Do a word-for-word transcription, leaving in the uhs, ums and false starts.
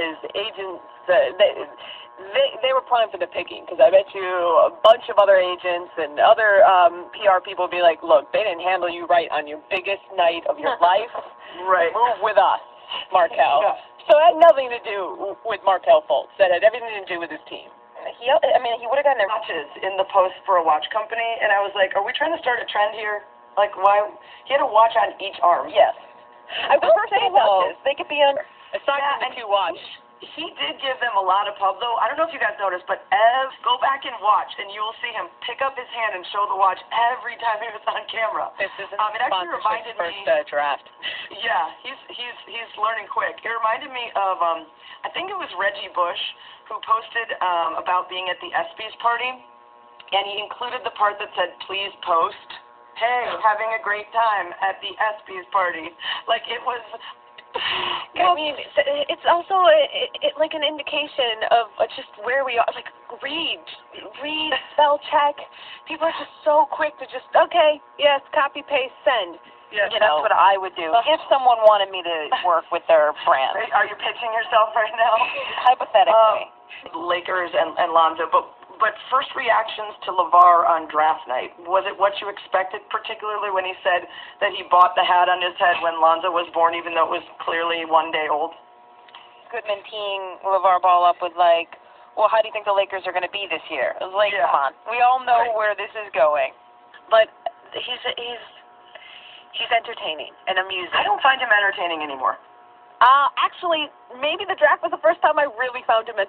his agents, uh, they, they they were playing for the picking, because I bet you a bunch of other agents and other um, P R people would be like, look, they didn't handle you right on your biggest night of your life. Right. Move with us, Markel. Yeah. So it had nothing to do with Markel Fultz. That had everything to do with his team. He, I mean, he would have gotten there. Watches in the post for a watch company, and I was like, are we trying to start a trend here? Like, why? He had a watch on each arm. Yes. I will say, though, watches. They could be on. Aside Yeah, from the and two watch. He did give them a lot of pub, though. I don't know if you guys noticed, but Ev, go back and watch, and you will see him pick up his hand and show the watch every time he was on camera. This isn't um, it actually reminded first me. uh, draft. Yeah, he's he's he's learning quick. It reminded me of um, I think it was Reggie Bush who posted um about being at the ESPYs party, and he included the part that said, "Please post." Hey, having a great time at the ESPYs party. Like, it was. Well, I mean, it's also a, it, like an indication of uh, just where we are. Like, read, read, spell check. People are just so quick to just, okay, yes, copy, paste, send. Yes, You know, That's what I would do if someone wanted me to work with their brand, Are you pitching yourself right now? hypothetically. Um, Lakers and, and Lonzo, but but first reactions to LeVar on draft night, was it what you expected, particularly when he said that he bought the hat on his head when Lonzo was born, even though it was clearly one day old? Goodman teeing LeVar Ball up with like, well, how do you think the Lakers are going to be this year? I was like, Yeah. come on, we all know Right. where this is going. But he's he's he's entertaining and amusing. I don't find him entertaining anymore. Uh, actually, maybe the draft was the first time I really found him